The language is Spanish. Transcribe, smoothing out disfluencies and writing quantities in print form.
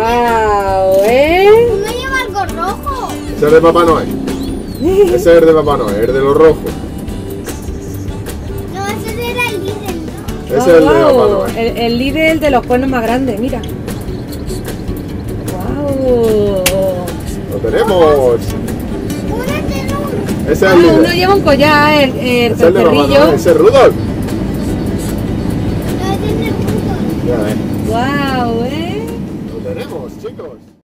¡Guau! Uno lleva algo rojo. Ese es de Papá Noel. Ese es el de Papá Noel, el de los rojos. No, ese era el líder, ¿no? Ese es el de Papá ¡Guau! Noel. El líder de los cuernos más grandes, mira. ¡Guau! Lo tenemos. Uno tiene uno. Ese es Ah, el uno líder. lleva un collar, el Ese es el de Papá cencerrillo. Noel. Ese es Rudolf. No tiene uno. Ya ves. ¡Guau!